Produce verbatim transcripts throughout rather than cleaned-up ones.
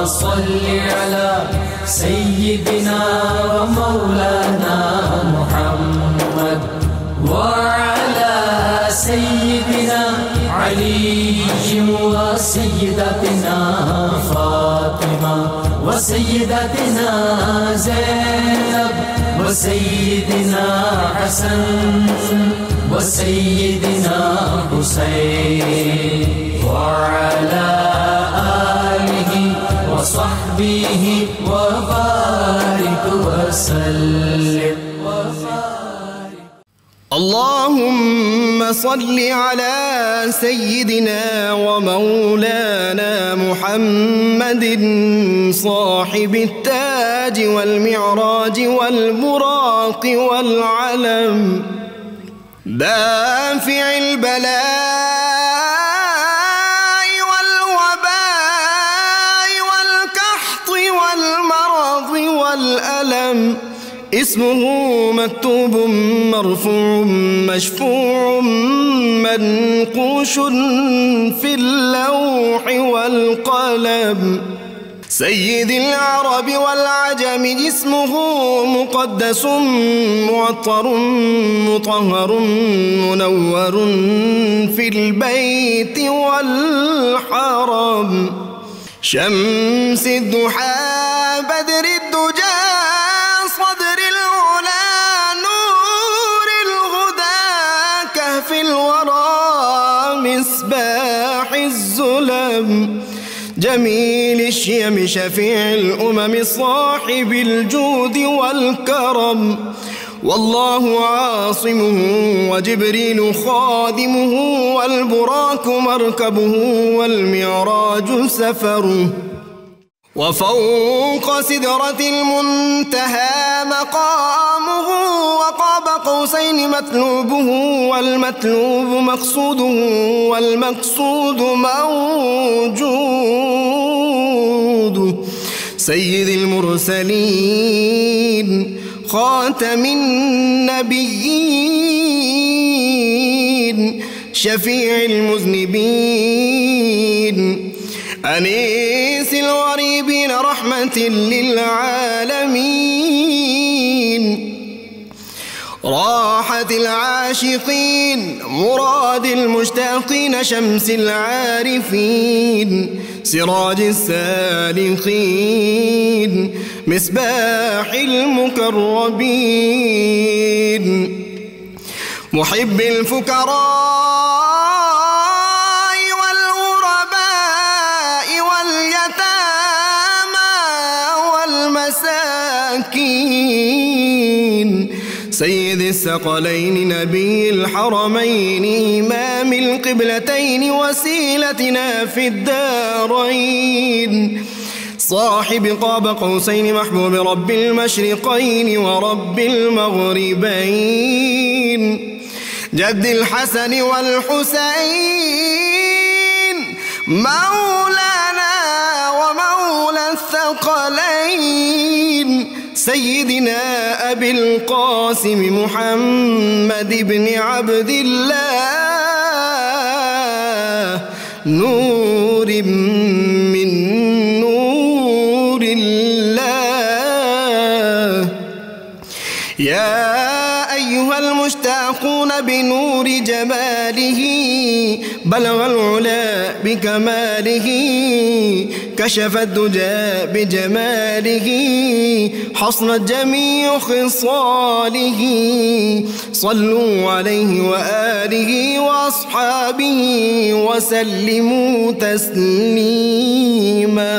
صل على سيدنا ومولانا محمد وعلى سيدنا علي وسيدتنا فاطمة وسيدتنا زينب وسيدنا حسن وسيدنا حسين وعلى آله وصحبه وبارك وسلم. اللهم صل على سيدنا ومولانا محمد صاحب التاج والمعراج والبراق والعلم دافع البلاء والوباء والقحط والمرض والألم اسمه مكتوب مرفوع مشفوع منقوش في اللوح والقلم سيد العرب والعجم اسمه مقدس معطر مطهر منور في البيت والحرم شمس الضحى بدر الدجى صدر العلا نور الهدى كهف الورى مصباح الظلم جميل الشيم شفيع الأمم صاحب الجود والكرم والله عاصمه وجبريل خادمه والبراك مركبه والمعراج سفره وفوق سدرة المنتهى مقامه وقاب قوسين مطلوبه والمطلوب مقصوده والمقصود موجود سيد المرسلين خاتم النبيين شفيع المذنبين أنيس الغريبين رحمة للعالمين راحة العاشقين مراد المشتاقين شمس العارفين سراج السالكين مصباح المقربين محب الفقراء سيد الثقلين نبي الحرمين إمام القبلتين وسيلتنا في الدارين صاحب قاب قوسين محبوب رب المشرقين ورب المغربين جد الحسن والحسين مولانا ومولى الثقلين سيدنا أبي القاسم محمد بن عبد الله نور من نور الله يا أيها المشتاقون بنور جماله بلغ العلا بكماله كشف الدجى بجماله حصنت جميع خصاله صلوا عليه وآله وأصحابه وسلموا تسليما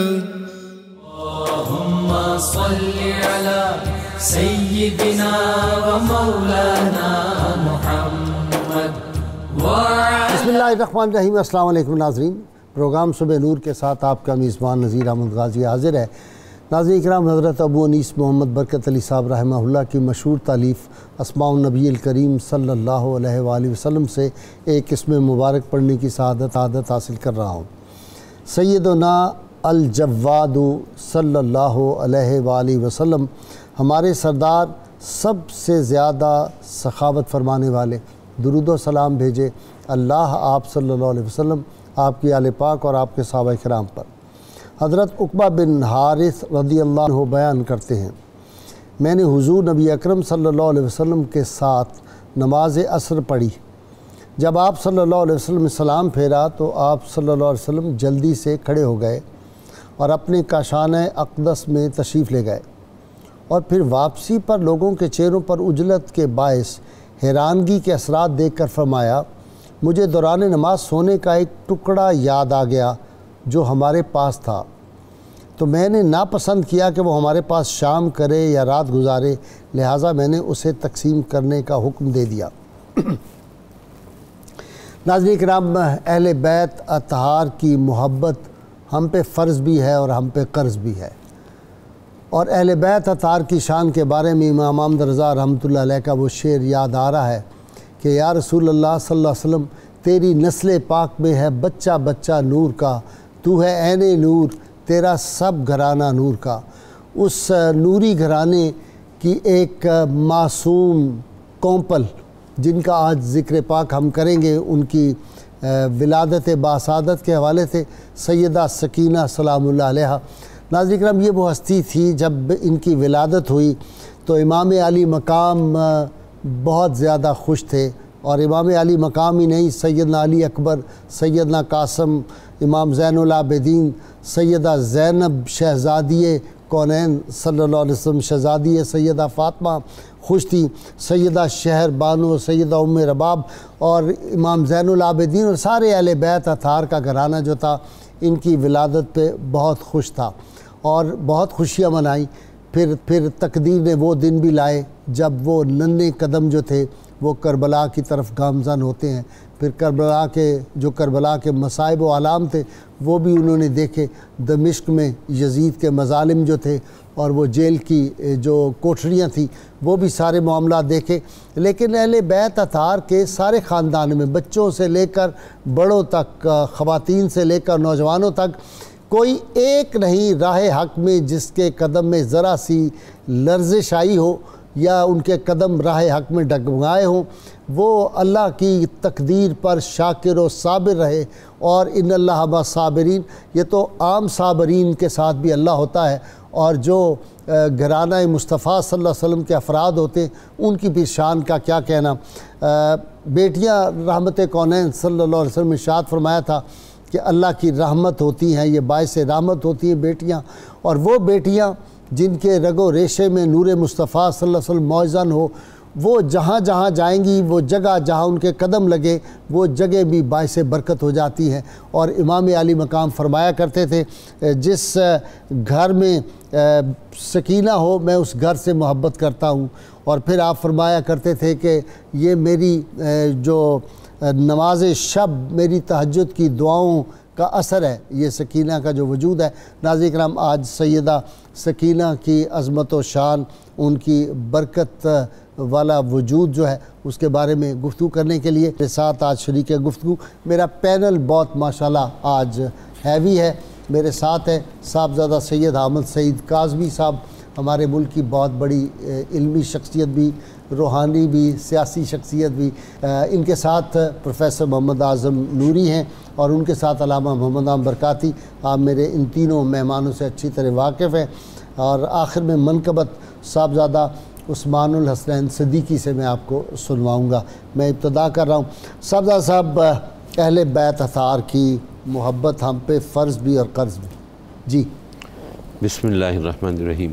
اللهم صل على سيدنا ومولانا محمد बिस्मिल्लाहिर्रहमानिर्रहीम। अस्सलाम वालेकुम नाज़रीन, प्रोग्राम सुबह नूर के साथ आपका मेज़बान नज़ीर अहमद गाज़ी हाज़िर है। नाज़रीन इकराम, हज़रत अबू अनीस मोहम्मद बरकत अली साहब रहमहुल्लाह की मशहूर तालीफ़ अस्माउन नबी करीम सल्लल्लाहु अलैहि वसल्लम से एक किस्म मुबारक पढ़ने की सआदत आदत हासिल कर रहा हूँ। सैयदना अल जव्वादु सल्लल्लाहु अलैहि वसल्लम हमारे सरदार सबसे ज़्यादा सखावत फरमाने वाले, दुरूद व सलाम भेजे अल्लाह आप सल्लल्लाहु अलैहि वसल्लम, आपकी आले पाक और आपके सहाबा किराम पर। حضرت عقبہ بن حارث رضی اللہ عنہ بیان کرتے ہیں، میں نے حضور نبی اکرم صلی اللہ علیہ وسلم کے ساتھ نماز عصر پڑھی۔ جب آپ صلی اللہ علیہ وسلم نے سلام پھیرا تو آپ صلی اللہ علیہ وسلم جلدی سے کھڑے ہو گئے اور اپنے کاشانہ اقدس میں تشریف لے گئے، اور پھر واپسی پر لوگوں کے چہروں پر اجلت کے باعث حیرانگی کے اثرات دیکھ کر فرمایا، مجھے دوران نماز سونے کا ایک ٹکڑا یاد آ گیا جو ہمارے پاس تھا، تو میں نے ناپسند کیا کہ وہ ہمارے پاس شام کرے یا رات گزارے، لہٰذا میں نے اسے تقسیم کرنے کا حکم دے دیا۔ ناظرین کرام، اہل بیت اطہار کی محبت ہم پہ فرض بھی ہے اور ہم پہ قرض بھی ہے، اور اہل بیت اطہار کی شان کے بارے میں امام احمد رضا رحمۃ اللہ علیہ کا وہ شعر یاد آ رہا ہے کہ یا رسول اللہ صلی اللہ علیہ وسلم، تیری نسل پاک میں ہے بچہ بچہ نور کا، تو ہے عین نور، تیرا سب گھرانہ نور کا۔ اس نوری گھرانے کی ایک معصوم کونپل جن کا آج ذکر پاک ہم کریں گے، ان کی ولادت باسعادت کے حوالے سے سیدہ سکینہ سلام اللہ علیہ۔ ناظرین کرام، یہ وہ ہستی تھی جب ان کی ولادت ہوئی تو امام علی مقام بہت زیادہ خوش تھے، اور امام علی مقام ہی نہیں، سیدنا علی اکبر، سیدنا قاسم، امام زین العابدین، سیدہ زینب شہزادی کونین صلی اللہ علیہ وسلم، شہزادی سیدہ فاطمہ خوش تھی، سیدہ شہر بانو، سیدہ ام رباب، اور امام زین العابدین اور سارے اہل بیت اطہار کا گھرانہ جو تھا ان کی ولادت پہ بہت خوش تھا اور بہت خوشیاں منائیں۔ پھر پھر تقدیر نے وہ دن بھی لائے جب وہ ننھے قدم جو تھے وہ کربلا کی طرف گامزن ہوتے ہیں، پھر کربلا کے جو کربلا کے مصائب و آلام تھے وہ بھی انہوں نے دیکھے، دمشق میں یزید کے مظالم جو تھے اور وہ جیل کی جو کوٹھریاں تھیں وہ بھی سارے معاملات دیکھے۔ لیکن اہل بیت اطہار کے سارے خاندان میں بچوں سے لے کر بڑوں تک، خواتین سے لے کر نوجوانوں تک، کوئی ایک نہیں راہ حق میں جس کے قدم میں ذرا سی لرزش آئی ہو یا ان کے قدم راہ حق میں ڈگمگائے ہوں، وہ اللہ کی تقدیر پر شاکر و صابر رہے۔ اور ان اللہ مع صابرین، یہ تو عام صابرین کے ساتھ بھی اللہ ہوتا ہے، اور جو گھرانہ مصطفیٰ صلی اللہ علیہ وسلم کے افراد ہوتے ہیں ان کی بھی شان کا کیا کہنا۔ بیٹیاں رحمت کونین صلی اللہ علیہ وسلم نے ارشاد فرمایا تھا کہ اللہ کی رحمت ہوتی ہیں، یہ باعث رحمت ہوتی ہیں بیٹیاں، اور وہ بیٹیاں جن کے رگ و ریشے میں نور مصطفیٰ صلی اللہ علیہ وسلم موزن ہو، وہ جہاں جہاں جائیں گی، وہ جگہ جہاں ان کے قدم لگے وہ جگہ بھی باعث برکت ہو جاتی ہے۔ اور امام علی مقام فرمایا کرتے تھے، جس گھر میں سکینہ ہو میں اس گھر سے محبت کرتا ہوں۔ اور پھر آپ فرمایا کرتے تھے کہ یہ میری جو نماز شب، میری تہجد کی دعاؤں کا اثر ہے، یہ سکینہ کا جو وجود ہے۔ ناظرین کرام، آج سیدہ سکینہ کی عظمت و شان، ان کی برکت والا وجود جو ہے اس کے بارے میں گفتگو کرنے کے لیے میرے ساتھ آج شریک گفتگو، میرا پینل بہت ماشاءاللہ آج ہیوی ہے۔ میرے ساتھ ہے صاحبزادہ سید حامد سعید کاظمی صاحب، ہمارے ملک کی بہت بڑی علمی شخصیت بھی، روحانی بھی، سیاسی شخصیت بھی۔ ان کے ساتھ پروفیسر محمد اعظم نوری ہیں، اور ان کے ساتھ علامہ محمد عام برکاتی۔ آپ میرے ان تینوں مہمانوں سے اچھی طرح واقف ہیں۔ اور آخر میں منقبت صاحبزادہ عثمان الحسنین صدیقی سے میں آپ کو سنواؤں گا۔ میں ابتدا کر رہا ہوں صاحبزادہ صاحب، اہل بیت اطہار کی محبت ہم پہ فرض بھی اور قرض بھی۔ جی بسم اللہ الرحمن الرحیم۔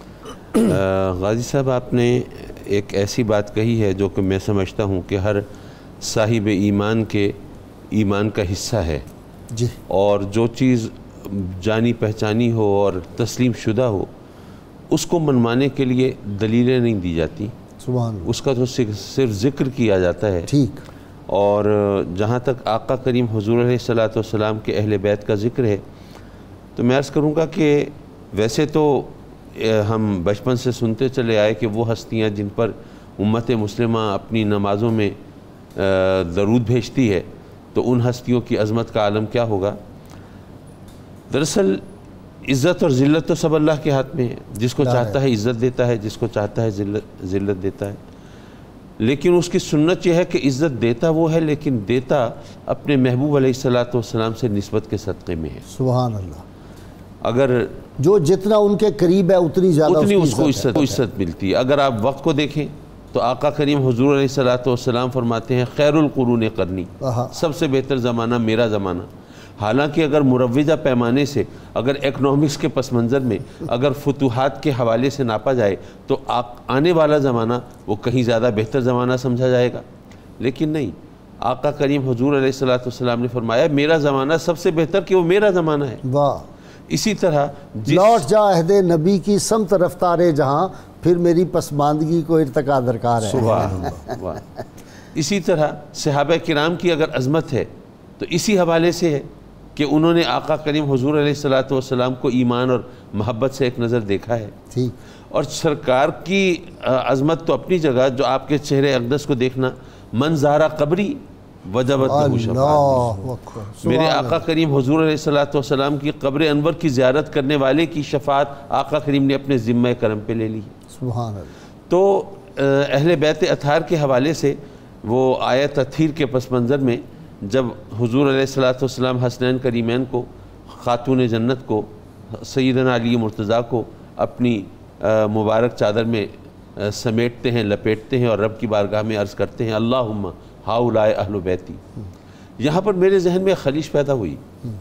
غازی صاحب، آپ نے ایک ایسی بات کہی ہے جو کہ میں سمجھتا ہوں کہ ہر صاحب ایمان کے ایمان کا حصہ ہے۔ جی۔ اور جو چیز جانی پہچانی ہو اور تسلیم شدہ ہو اس کو منوانے کے لیے دلیلیں نہیں دی جاتی، سبحان اللہ، اس کا تو صرف ذکر کیا جاتا ہے۔ ٹھیک۔ اور جہاں تک آقا کریم حضور علیہ الصلوۃ والسلام کے اہل بیت کا ذکر ہے تو میں عرض کروں گا کہ ویسے تو ہم بچپن سے سنتے چلے آئے کہ وہ ہستیاں جن پر امت مسلمہ اپنی نمازوں میں درود بھیجتی ہے تو ان ہستیوں کی عظمت کا عالم کیا ہوگا۔ دراصل عزت اور ذلت تو سب اللہ کے ہاتھ میں ہے، جس کو چاہتا ہے عزت دیتا ہے، جس کو چاہتا ہے ذلت ذلت دیتا ہے۔ لیکن اس کی سنت یہ ہے کہ عزت دیتا وہ ہے، لیکن دیتا اپنے محبوب علیہ الصلوۃ والسلام سے نسبت کے صدقے میں ہے۔ سبحان اللہ۔ اگر جو جتنا ان کے قریب ہے اتنی زیادہ اتنی اس کو عزت ہے۔ عزت عزت ملتی ہے۔ اگر آپ وقت کو دیکھیں تو آقا کریم حضور علیہ الصلوۃ والسلام فرماتے ہیں خیر القرون قرنی، آہا۔ سب سے بہتر زمانہ میرا زمانہ۔ حالانکہ اگر مروجہ پیمانے سے، اگر اکنامکس کے پس منظر میں، اگر فتوحات کے حوالے سے ناپا جائے تو آنے والا زمانہ وہ کہیں زیادہ بہتر زمانہ سمجھا جائے گا، لیکن نہیں، آقا کریم حضور علیہ الصلوۃ والسلام نے فرمایا میرا زمانہ سب سے بہتر کہ وہ میرا زمانہ ہے۔ واہ، اسی طرح جس لوٹ جا عہد نبی کی سمت رفتار جہاں، پھر میری پسماندگی کو ارتقا درکار ہے۔ سبحان اللہ، واہ۔ اسی طرح صحابہ کرام کی اگر عظمت ہے تو اسی حوالے سے ہے کہ انہوں نے آقا کریم حضور علیہ الصلوۃ والسلام کو ایمان اور محبت سے ایک نظر دیکھا ہے، ٹھیک۔ اور سرکار کی عظمت تو اپنی جگہ، جو آپ کے چہرے اقدس کو دیکھنا، من زارا قبری وجبت لہ شفاعتی، اللہ اکبر، میرے سبحان آقا کریم حضور علیہ الصلوۃ والسلام کی قبر انور کی زیارت کرنے والے کی شفاعت آقا کریم نے اپنے ذمہ کرم پہ لے لی۔ سبحان اللہ۔ تو اہل بیت اطہار کے حوالے سے وہ آیت تطہیر کے پس منظر میں جب حضور علیہ الصلوۃ والسلام حسنین کریمین کو، خاتون جنت کو، سیدنا علی مرتضیٰ کو اپنی مبارک چادر میں سمیٹتے ہیں، لپیٹتے ہیں اور رب کی بارگاہ میں عرض کرتے ہیں اللہم ہؤلاء اہل بیتی، یہاں پر میرے ذہن میں خلیش پیدا ہوئی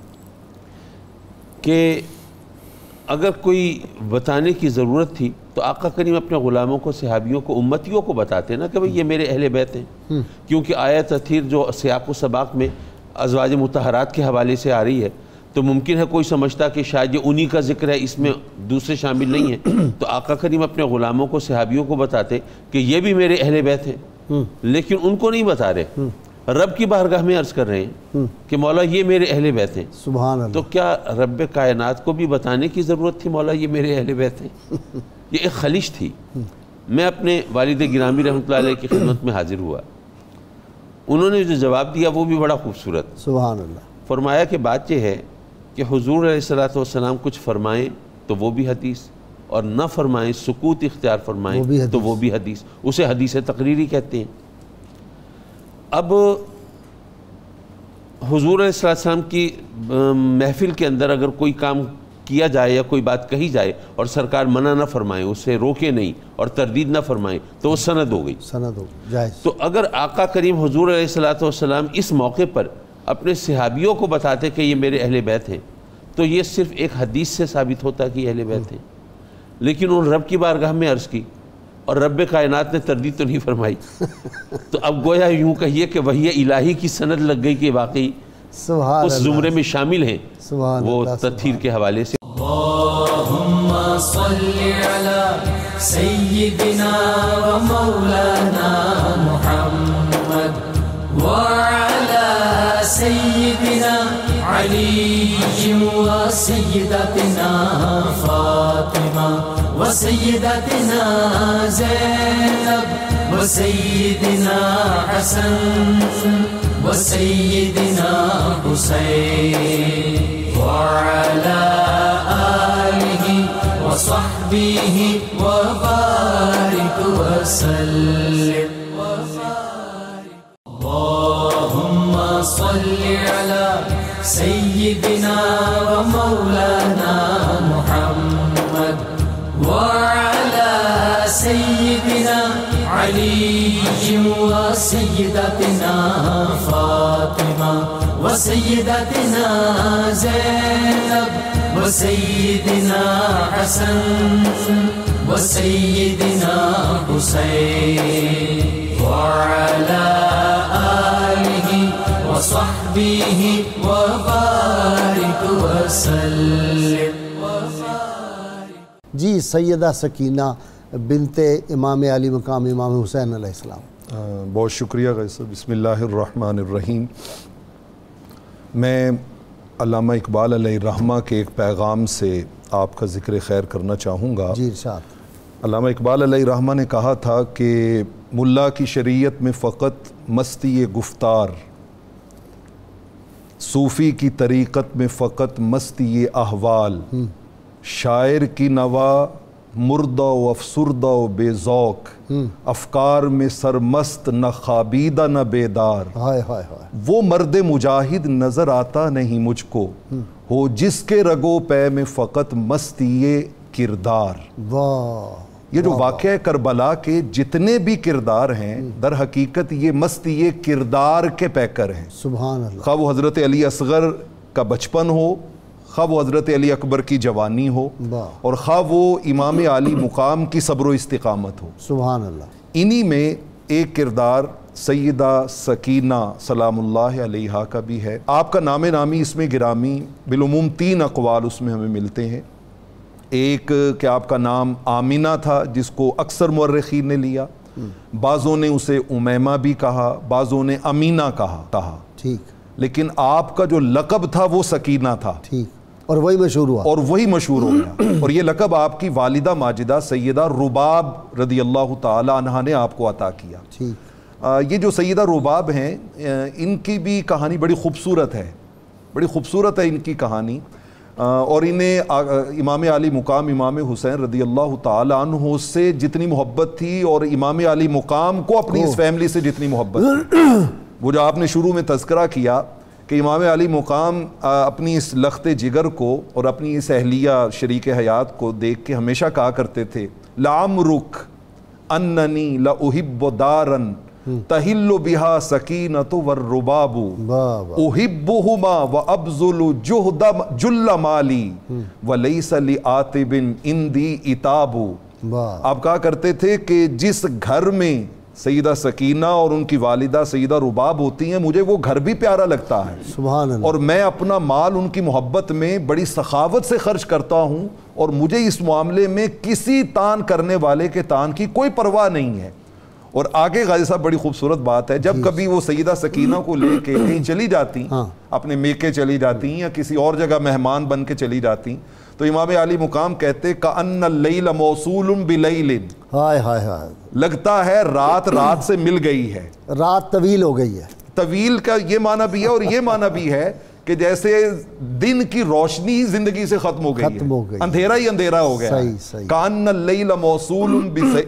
کہ اگر کوئی بتانے کی ضرورت تھی تو آقا کریم اپنے غلاموں کو، صحابیوں کو، امتیوں کو بتاتے نا کہ بھئی یہ میرے اہل بیت ہیں، کیونکہ آیت تطہیر جو سیاق و سباق میں ازواج مطہرات کے حوالے سے آ رہی ہے تو ممکن ہے کوئی سمجھتا کہ شاید یہ انہی کا ذکر ہے، اس میں دوسرے شامل نہیں ہیں، تو آقا کریم اپنے غلاموں کو، صحابیوں کو بتاتے کہ یہ بھی میرے اہل بیت ہیں، لیکن ان کو نہیں بتا رہے، رب کی بارگاہ میں عرض کر رہے ہیں کہ مولا یہ میرے اہل بیت ہیں۔ سبحان اللہ۔ تو کیا رب کائنات کو بھی بتانے کی ضرورت تھی مولا یہ میرے اہل بیت ہیں؟ یہ ایک خلیش تھی۔ میں اپنے والد گرامی رحمۃ اللہ علیہ کی خدمت میں حاضر ہوا، انہوں نے جو جواب دیا وہ بھی بڑا خوبصورت۔ سبحان اللہ۔ فرمایا کہ بات یہ ہے کہ حضور علیہ الصلوۃ والسلام کچھ فرمائیں تو وہ بھی حدیث، اور نہ فرمائیں، سکوت اختیار فرمائیں وہ بھی حدیث، تو وہ بھی حدیث، اسے حدیث تقریری کہتے ہیں۔ اب حضور علیہ السلام کی محفل کے اندر اگر کوئی کام کیا جائے یا کوئی بات کہی جائے اور سرکار منع نہ فرمائیں، اسے روکے نہیں اور تردید نہ فرمائیں تو وہ سند ہو گئی۔ سند ہو جائز۔ تو اگر آقا کریم حضور علیہ الصلوۃ والسلام اس موقع پر اپنے صحابیوں کو بتاتے کہ یہ میرے اہل بیت ہیں تو یہ صرف ایک حدیث سے ثابت ہوتا کہ یہ اہل بیت ہیں، لیکن انہوں نے رب کی بارگاہ میں عرض کی اور رب کائنات نے تردید تو نہیں فرمائی، تو اب گویا یوں کہیے کہ وحی الہی کی سند لگ گئی کہ واقعی سبحان اس اللہ۔ زمرے میں شامل ہیں سبحان وہ اللہ، تطہیر کے حوالے سے۔ اللهم صل على سيدنا ومولانا محمد وعلى سيدنا علي وسيدتنا فاطمة وسيدتنا زينب وسيدنا حسن وسيدنا حسين وعلى آله وصحبه وبارك وسلم اللهم صل على سيدنا ومولانا محمد وعلى سيدنا علي وسيدتنا فاطمة وسيدتنا زينب وسيدنا حسن وسيدنا حسين وعلى آله وصحبه وبارك وسلم۔ جی سیدہ سکینہ بنت امام علی مقام امام حسین علیہ السلام۔ بہت شکریہ غیث۔ بسم اللہ الرحمن الرحیم۔ میں علامہ اقبال علیہ الرحمہ کے ایک پیغام سے آپ کا ذکر خیر کرنا چاہوں گا۔ جی ارشاد۔ علامہ اقبال علیہ الرحمہ نے کہا تھا کہ ملا کی شریعت میں فقط مستی گفتار، صوفی کی طریقت میں فقط مستی احوال، شاعر کی نوا مردہ و افسردہ و بے ذوق، افکار میں سرمست نہ خوابیدہ نہ بیدار، ہائے ہائے ہائے، وہ مرد مجاہد نظر آتا نہیں مجھ کو، ہو جس کے رگو پے میں فقط مستی کردار۔ واہ، یہ جو واقعہ کربلا کے جتنے بھی کردار ہیں در حقیقت یہ مستی کردار کے پیکر ہیں۔ سبحان اللہ، خواہ وہ حضرت علی اصغر کا بچپن ہو، خواہ وہ حضرت علی اکبر کی جوانی ہو، واہ، اور خواہ وہ امام علی مقام کی صبر و استقامت ہو۔ سبحان اللہ، انہی میں ایک کردار سیدہ سکینہ سلام اللہ علیہا کا بھی ہے۔ آپ کا نام نامی اس میں گرامی، بالعموم تین اقوال اس میں ہمیں ملتے ہیں۔ ایک کہ آپ کا نام آمینہ تھا جس کو اکثر مورخین نے لیا، بعضوں نے اسے امیمہ بھی کہا، بعضوں نے امینہ کہا کہا ٹھیک لیکن آپ کا جو لقب تھا وہ سکینہ تھا، ٹھیک، اور وہی مشہور ہوا، اور وہی مشہور ہو گیا۔ اور یہ لقب آپ کی والدہ ماجدہ سیدہ رباب رضی اللہ تعالی عنہا نے آپ کو عطا کیا۔ ٹھیک، یہ جو سیدہ رباب ہیں ان کی بھی کہانی بڑی خوبصورت ہے، بڑی خوبصورت ہے ان کی کہانی، اور انہیں امام علی مقام امام حسین رضی اللہ تعالی عنہ سے جتنی محبت تھی اور امام علی مقام کو اپنی اس فیملی سے جتنی محبت تھی، وہ جو آپ نے شروع میں تذکرہ کیا کہ امام علی مقام اپنی اس لخت جگر کو اور اپنی اس اہلیہ شریک حیات کو دیکھ کے ہمیشہ کہا کرتے تھے لعمرک اننی لأحب دارا تحل بها سکینۃ والرباب احبہما وابذل جہد جل مالی ولیس لعاتب عندی عتاب۔ آپ کہا کرتے تھے کہ جس گھر میں سیدہ سکینہ اور ان کی والدہ سیدہ رباب ہوتی ہیں مجھے وہ گھر بھی پیارا لگتا ہے، سبحان اللہ، اور میں اپنا مال ان کی محبت میں بڑی سخاوت سے خرچ کرتا ہوں، اور مجھے اس معاملے میں کسی تان کرنے والے کے تان کی کوئی پرواہ نہیں ہے۔ اور آگے غازی صاحب بڑی خوبصورت بات ہے، جب کبھی وہ سیدہ سکینہ کو لے کے کہیں چلی جاتی، اپنے میکے چلی جاتی یا کسی اور جگہ مہمان بن کے چلی جاتی، تو امام علی مقام کہتے کأن اللیل موصول بلیل، ہائے ہائے ہائے، لگتا ہے رات رات سے مل گئی ہے، رات طویل ہو گئی ہے۔ طویل کا یہ معنی بھی ہے اور یہ معنی بھی ہے کہ جیسے دن کی روشنی زندگی سے ختم ہو گئی ختم ہو گئی، ہے، اندھیرا ہی اندھیرا ہو گیا۔ صحیح صحیح، کأن اللیل موصول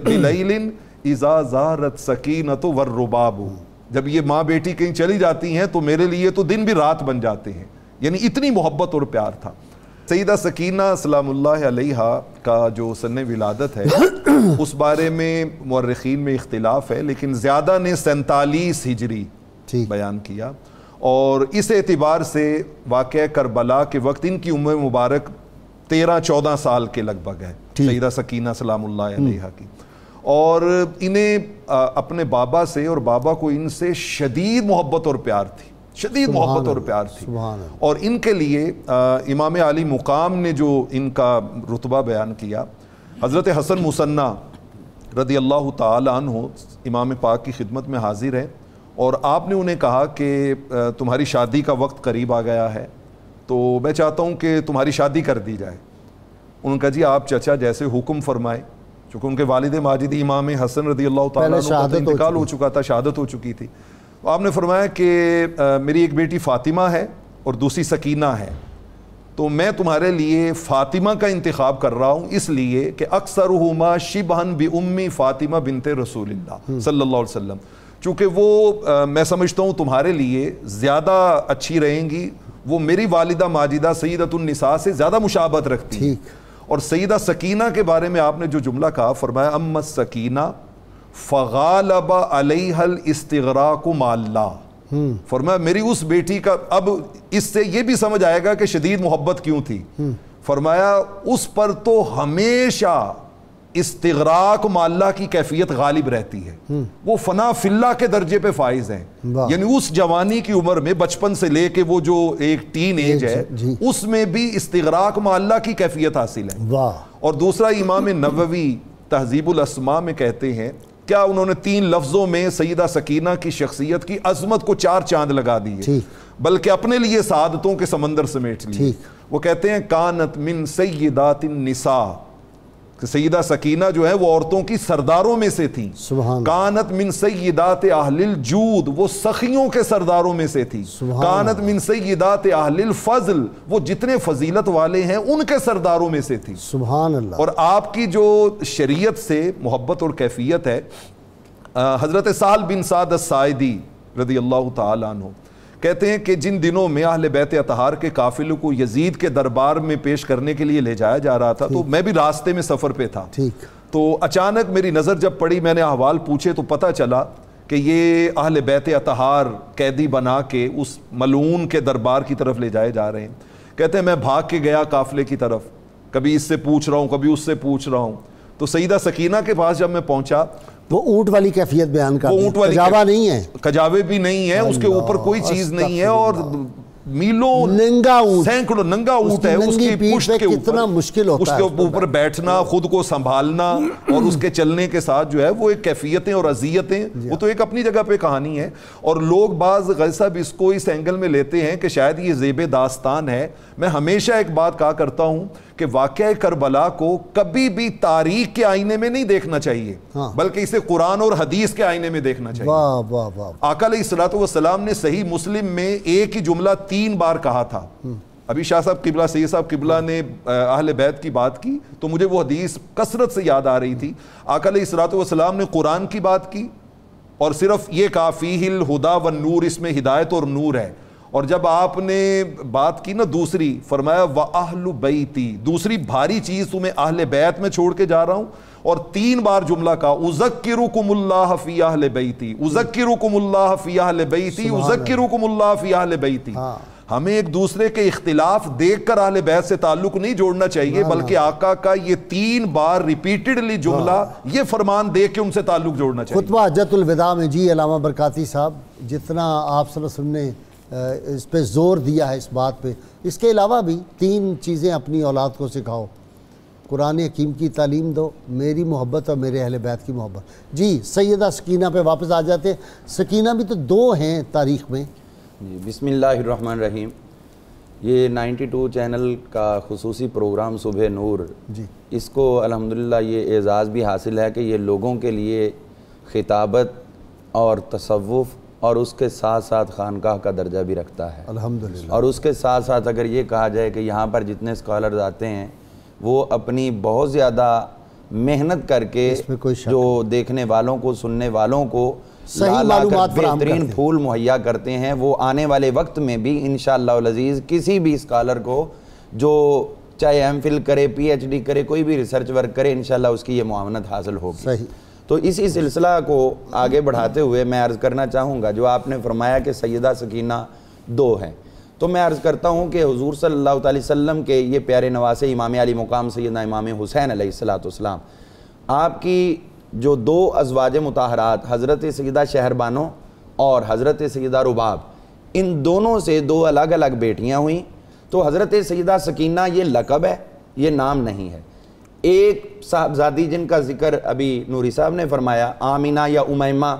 بلیل اذا زارت سکینۃ والرباب، جب یہ ماں بیٹی کہیں چلی جاتی ہیں تو میرے لیے تو دن بھی رات بن جاتے ہیں، یعنی اتنی محبت اور پیار تھا۔ سیدہ سکینہ سلام اللہ علیہا کا جو سن ولادت ہے اس بارے میں مورخین میں اختلاف ہے، لیکن زیادہ نے سینتالیس ہجری بیان کیا، اور اس اعتبار سے واقعہ کربلا کے وقت ان کی عمر مبارک تیرہ چودہ سال کے لگ بھگ ہے سیدہ سکینہ سلام اللہ علیہا کی، اور انہیں اپنے بابا سے اور بابا کو ان سے شدید محبت اور پیار تھی، شدید محبت اور پیار تھی، اور ان کے لیے امام علی مقام نے جو ان کا رتبہ بیان کیا، حضرت حسن مصنع رضی اللہ تعالی عنہ امام پاک کی خدمت میں حاضر ہے، اور آپ نے انہیں کہا کہ تمہاری شادی کا وقت قریب آ گیا ہے تو میں چاہتا ہوں کہ تمہاری شادی کر دی جائے۔ انہوں نے کہا جی آپ چچا جیسے حکم فرمائے، چونکہ ان کے والد ماجد امام حسن رضی اللہ تعالیٰ عنہ کا انتقال ہو چکا تھا، شہادت ہو چکی تھی، تو آپ نے فرمایا کہ میری ایک بیٹی فاطمہ ہے اور دوسری سکینہ ہے، تو میں تمہارے لیے فاطمہ کا انتخاب کر رہا ہوں، اس لیے کہ اکثرہما شبہن بی فاطمہ بنت رسول اللہ صلی اللہ علیہ وسلم، چونکہ وہ میں سمجھتا ہوں تمہارے لیے زیادہ اچھی رہیں گی، وہ میری والدہ ماجدہ سیدۃ النساء سے زیادہ مشابہت رکھتی ہیں۔ اور سیدہ سکینہ کے بارے میں آپ نے جو جملہ کہا، فرمایا اما السکینہ فغالب علیہ الاستغراق مع اللہ، فرمایا میری اس بیٹی کا، اب اس سے یہ بھی سمجھ آئے گا کہ شدید محبت کیوں تھی، فرمایا اس پر تو ہمیشہ استغراق مع اللہ کی کیفیت غالب رہتی ہے، وہ فنا فی اللہ کے درجے پہ فائز ہیں، یعنی اس جوانی کی عمر میں بچپن سے لے کے وہ جو ایک ٹین ایج ہے اس میں بھی استغراق مع اللہ کی کیفیت حاصل ہے۔ اور دوسرا امام نووی تہذیب الاسماء میں کہتے ہیں، کیا انہوں نے تین لفظوں میں سیدہ سکینہ کی شخصیت کی عظمت کو چار چاند لگا دیے، بلکہ اپنے لیے سعادتوں کے سمندر سمیٹ لیے۔ وہ کہتے ہیں کانت من سیدات النساء کہ سیدہ سکینہ جو ہے وہ عورتوں کی سرداروں میں سے تھیں. سبحان کانت من سیدات اہل الجود، وہ سخیوں کے سرداروں میں سے تھی. کانت من سیدات اہل الفضل، وہ جتنے فضیلت والے ہیں ان کے سرداروں میں سے تھی. سبحان اللہ. اور آپ کی جو شریعت سے محبت اور کیفیت ہے، حضرت سہل بن سعد الساعدی رضی اللہ تعالی عنہ کہتے ہیں کہ جن دنوں میں اہل بیت اطہار کے قافلے کو یزید کے دربار میں پیش کرنے کے لیے لے جایا جا رہا تھا تو میں بھی راستے میں سفر پہ تھا. تو اچانک میری نظر جب پڑی، میں نے احوال پوچھے تو پتہ چلا کہ یہ اہل بیت اطہار قیدی بنا کے اس ملعون کے دربار کی طرف لے جائے جا رہے ہیں. کہتے ہیں میں بھاگ کے گیا قافلے کی طرف، کبھی اس سے پوچھ رہا ہوں کبھی اس سے پوچھ رہا ہوں. تو سیدہ سکینہ کے پاس جب میں پہنچا، وہ اونٹ والی کیفیت بیان کر وہ اونٹ والی کجاوا نہیں ہے، کجاوے بھی نہیں ہے، اس کے اوپر کوئی چیز نہیں ہے، اور میلوں ننگا اونٹ، سینکڑوں ننگا اونٹ ہے، اس کی پشت کے کتنا مشکل ہوتا ہے، اس کے اوپر بیٹھنا، خود کو سنبھالنا اور اس کے چلنے کے ساتھ جو ہے وہ ایک کیفیتیں اور اذیتیں، وہ تو ایک اپنی جگہ پہ کہانی ہے. اور لوگ بعض غیر صاحب اس کو اس اینگل میں لیتے ہیں کہ شاید یہ زیب داستان ہے. میں ہمیشہ ایک بات کہا کرتا ہوں کہ واقعہ کربلا کو کبھی بھی تاریخ کے آئینے میں نہیں دیکھنا چاہیے، بلکہ اسے قرآن اور حدیث کے آئینے میں دیکھنا چاہیے. واہ واہ واہ. آقا علیہ الصلوۃ والسلام نے صحیح مسلم میں ایک ہی جملہ تین بار کہا تھا. ابھی شاہ صاحب قبلہ سید صاحب قبلہ نے اہل بیت کی بات کی تو مجھے وہ حدیث کثرت سے یاد آ رہی تھی. آقا علیہ الصلوۃ والسلام نے قرآن کی بات کی اور صرف یہ کہا فیہ الہدی والنور، اس میں ہدایت اور نور ہے. اور جب آپ نے بات کی نا دوسری، فرمایا وَأَهْلُ بَيْتِي، دوسری بھاری چیز تمہیں اہل بیت میں چھوڑ کے جا رہا ہوں. اور تین بار جملہ کہا اُذَكِّرُكُمُ اللَّهَ فِي أَهْلِ بَيْتِي، اُذَكِّرُكُمُ اللَّهَ فِي أَهْلِ بَيْتِي، اُذَكِّرُكُمُ اللَّهَ فِي أَهْلِ بَيْتِي. ہمیں ایک دوسرے کے اختلاف دیکھ کر اہل بیت سے تعلق نہیں جوڑنا چاہیے، بلکہ آقا کا یہ تین بار ریپیٹڈلی جملہ، یہ فرمان دیکھ کے ان سے تعلق جوڑنا چاہیے. خطبہ حجۃ الوداع میں جی علامہ برکاتی صاحب جتنا آپ صلی اللہ علیہ وسلم نے اس پہ زور دیا ہے اس بات پہ، اس کے علاوہ بھی تین چیزیں اپنی اولاد کو سکھاؤ، قرآن حکیم کی تعلیم دو، میری محبت اور میرے اہل بیت کی محبت. جی سیدہ سکینہ پہ واپس آ جاتے ہیں. سکینہ بھی تو دو ہیں تاریخ میں. جی بسم اللہ الرحمن الرحیم. یہ نائنٹی ٹو چینل کا خصوصی پروگرام صبح نور، جی اس کو الحمدللہ یہ اعزاز بھی حاصل ہے کہ یہ لوگوں کے لیے خطابت اور تصوف اور اس کے ساتھ ساتھ خانقاہ کا درجہ بھی رکھتا ہے الحمدللہ. اور اس کے ساتھ ساتھ اگر یہ کہا جائے کہ یہاں پر جتنے اسکالرز آتے ہیں وہ اپنی بہت زیادہ محنت کر کے جو دیکھنے والوں کو سننے والوں کو صحیح معلومات فراہم بہترین پھول مہیا کرتے ہیں، وہ آنے والے وقت میں بھی انشاءاللہ العزیز کسی بھی اسکالر کو جو چاہے ایم فل کرے، پی ایچ ڈی کرے، کوئی بھی ریسرچ ورک کرے، انشاءاللہ اس کی یہ معاونت حاصل ہوگی. صحیح. تو اسی سلسلہ کو آگے بڑھاتے ہوئے میں عرض کرنا چاہوں گا، جو آپ نے فرمایا کہ سیدہ سکینہ دو ہیں، تو میں عرض کرتا ہوں کہ حضور صلی اللہ علیہ وسلم کے یہ پیارے نواسے امام علی مقام سیدنا امام حسین علیہ الصلوۃ والسلام، آپ کی جو دو ازواج مطہرات حضرت سیدہ شہربانو اور حضرت سیدہ رباب، ان دونوں سے دو الگ الگ بیٹیاں ہوئیں. تو حضرت سیدہ سکینہ یہ لقب ہے، یہ نام نہیں ہے. ایک صاحبزادی جن کا ذکر ابھی نوری صاحب نے فرمایا، آمینہ یا امیمہ،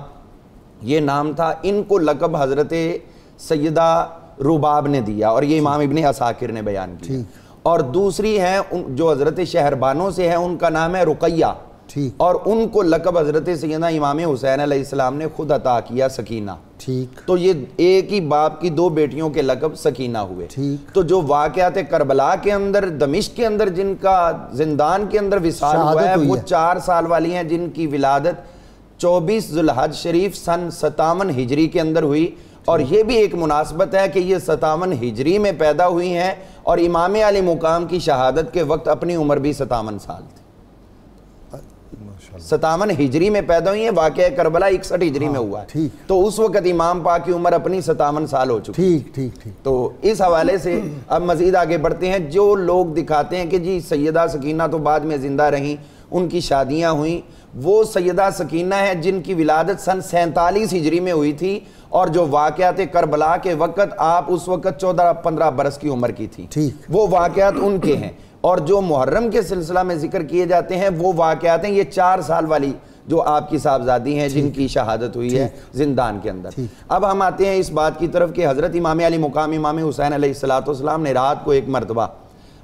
یہ نام تھا. ان کو لقب حضرت سیدہ رباب نے دیا اور یہ امام ابن عساکر نے بیان کیا. اور دوسری ہے جو حضرت شہربانو سے ہے، ان کا نام ہے رقیہ، اور ان کو لقب حضرت سیدنا امام حسین علیہ السلام نے خود عطا کیا سکینہ. ٹھیک. تو یہ ایک ہی باپ کی دو بیٹیوں کے لقب سکینہ ہوئے. تو جو واقعات کربلا کے اندر، دمشق کے اندر جن کا زندان کے اندر وصال ہوا ہے، وہ چار سال والی ہیں جن کی ولادت چوبیس ذو الحج شریف سن ستاون ہجری کے اندر ہوئی. اور یہ بھی ایک مناسبت ہے کہ یہ ستاون ہجری میں پیدا ہوئی ہیں اور امام علی مقام کی شہادت کے وقت اپنی عمر بھی ستاون سال تھی. ستاون ہجری میں پیدا ہوئی ہیں، واقعہ کربلا اکسٹھ ہجری میں ہوا ہے، تو اس وقت امام پاک کی عمر اپنی ستاون سال ہو چکی. ٹھیک ٹھیک ٹھیک. تو اس حوالے سے اب مزید آگے بڑھتے ہیں. جو لوگ دکھاتے ہیں کہ جی سیدہ سکینہ تو بعد میں زندہ رہیں، ان کی شادیاں ہوئیں، وہ سیدہ سکینہ ہے جن کی ولادت سن سینتالیس ہجری میں ہوئی تھی، اور جو واقعات کربلا کے وقت آپ اس وقت چودہ پندرہ برس کی عمر کی تھی، وہ واقعات ان کے ہیں. اور جو محرم کے سلسلہ میں ذکر کیے جاتے ہیں وہ واقعات ہیں یہ چار سال والی جو آپ کی صاحبزادی ہیں جن کی شہادت ہوئی ہے زندان کے اندر. اب ہم آتے ہیں اس بات کی طرف کہ حضرت امام علی مقام امام حسین علیہ الصلوۃ والسلام نے رات کو ایک مرتبہ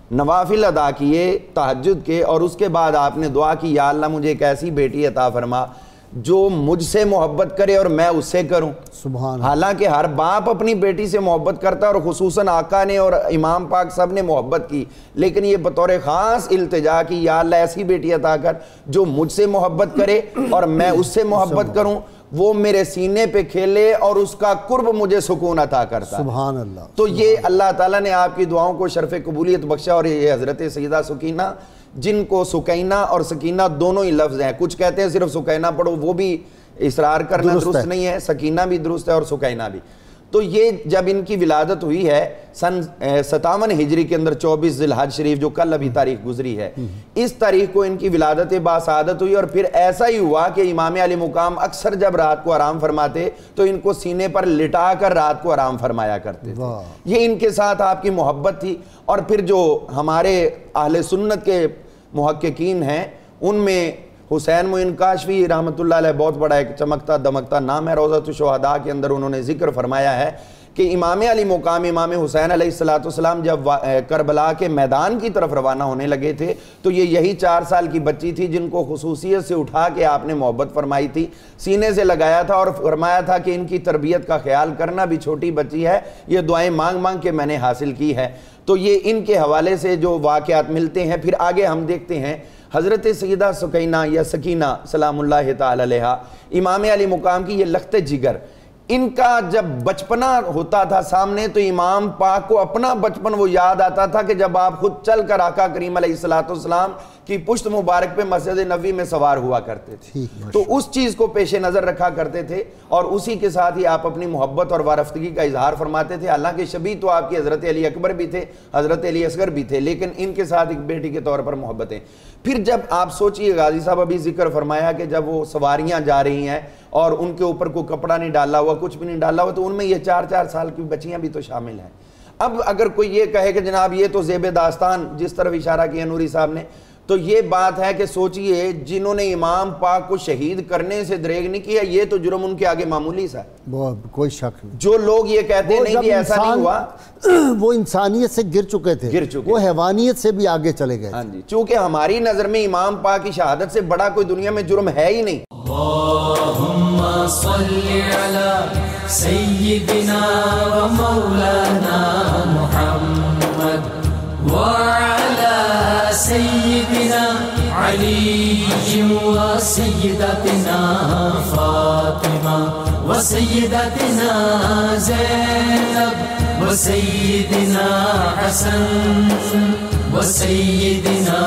نوافل ادا کیے تہجد کے، اور اس کے بعد آپ نے دعا کی یا اللہ مجھے ایک ایسی بیٹی عطا فرما جو مجھ سے محبت کرے اور میں اس سے کروں. سبحان. حالانکہ ہر باپ اپنی بیٹی سے محبت کرتا ہے، اور خصوصاً آقا نے اور امام پاک سب نے محبت کی، لیکن یہ بطور خاص التجا کی یا اللہ ایسی بیٹی عطا کر جو مجھ سے محبت کرے اور میں اس سے محبت کروں، وہ میرے سینے پہ کھیلے اور اس کا قرب مجھے سکون عطا کرتا. سبحان اللہ. تو یہ اللہ تعالیٰ نے آپ کی دعاؤں کو شرف قبولیت بخشا. اور یہ حضرت سیدہ سکینہ، جن کو سکینہ اور سکینہ دونوں ہی لفظ ہیں، کچھ کہتے ہیں صرف سکینہ پڑھو، وہ بھی اصرار کرنا درست نہیں ہے، سکینہ بھی درست ہے اور سکینہ بھی. تو یہ جب ان کی ولادت ہوئی ہے سن ستاون ہجری کے اندر چوبیس ذی الحج شریف، جو کل ابھی تاریخ گزری ہے، اس تاریخ کو ان کی ولادت باسعادت ہوئی. اور پھر ایسا ہی ہوا کہ امام علی مقام اکثر جب رات کو آرام فرماتے تو ان کو سینے پر لٹا کر رات کو آرام فرمایا کرتے تھے. یہ ان کے ساتھ آپ کی محبت تھی. اور پھر جو ہمارے اہل سنت کے محققین ہیں ان میں حسین معین کاشفی رحمۃ اللہ علیہ بہت بڑا ایک چمکتا دمکتا نام ہے. روضۃ الشہداء کے اندر انہوں نے ذکر فرمایا ہے کہ امام علی مقام امام حسین علیہ الصلوۃ والسلام جب کربلا کے میدان کی طرف روانہ ہونے لگے تھے تو یہ یہی چار سال کی بچی تھی جن کو خصوصیت سے اٹھا کے آپ نے محبت فرمائی تھی، سینے سے لگایا تھا اور فرمایا تھا کہ ان کی تربیت کا خیال کرنا، بھی چھوٹی بچی ہے، یہ دعائیں مانگ مانگ کے میں نے حاصل کی ہے. تو یہ ان کے حوالے سے جو واقعات ملتے ہیں. پھر آگے ہم دیکھتے ہیں حضرت سیدہ سکینہ یا سکینہ سلام اللہ تعالی علیہا، امام علی مقام کی یہ لخت جگر، ان کا جب بچپنا ہوتا تھا سامنے تو امام پاک کو اپنا بچپن وہ یاد آتا تھا کہ جب آپ خود چل کر آقا کریم علیہ الصلوۃ والسلام کی پشت مبارک پہ مسجد نبوی میں سوار ہوا کرتے تھے. تو اس چیز کو پیش نظر رکھا کرتے تھے اور اسی کے ساتھ ہی آپ اپنی محبت اور وارفتگی کا اظہار فرماتے تھے. حالانکہ شبیہ تو آپ کی حضرت علی اکبر بھی تھے، حضرت علی اصغر بھی تھے، لیکن ان کے ساتھ ایک بیٹی کے طور پر محبتیں. پھر جب آپ سوچئے غازی صاحب ابھی ذکر فرمایا کہ جب وہ سواریاں جا رہی ہیں اور ان کے اوپر کوئی کپڑا نہیں ڈالا ہوا، کچھ بھی نہیں ڈالا ہوا، تو ان میں یہ چار چار سال کی بچیاں بھی تو شامل ہیں. اب اگر کوئی یہ کہے کہ جناب یہ تو زیب داستان جس طرف اشارہ کیا نوری صاحب نے، تو یہ بات ہے کہ سوچئے جنہوں نے امام پاک کو شہید کرنے سے دریغ نہیں کیا، یہ تو جرم ان کے آگے معمولی سا ہے، کوئی شک نہیں. جو لوگ یہ کہتے ہیں نہیں کہ ایسا نہیں ہوا، وہ انسانیت سے گر چکے تھے، گر چکے، وہ حیوانیت سے بھی آگے چلے گئے. ہاں جی، چونکہ ہماری نظر میں امام پاک کی شہادت سے بڑا کوئی دنیا میں جرم ہے ہی نہیں. اللہم صلی علی سیدنا و مولانا محمد وعلی سیدنا علی و سیدتنا فاطمہ و سیدتنا زینب و سیدنا حسن و سیدنا